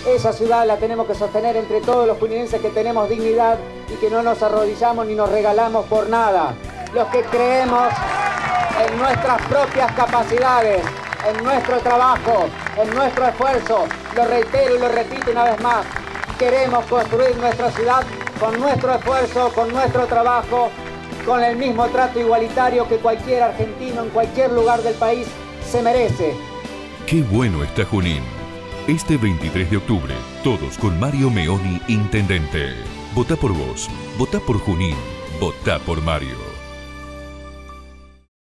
Esa ciudad la tenemos que sostener entre todos los juninenses que tenemos dignidad y que no nos arrodillamos ni nos regalamos por nada. Los que creemos en nuestras propias capacidades, en nuestro trabajo, en nuestro esfuerzo, lo reitero y lo repito una vez más, queremos construir nuestra ciudad con nuestro esfuerzo, con nuestro trabajo, con el mismo trato igualitario que cualquier argentino en cualquier lugar del país se merece. Qué bueno está Junín. Este 23 de octubre, todos con Mario Meoni, intendente. Votá por vos, votá por Junín, votá por Mario.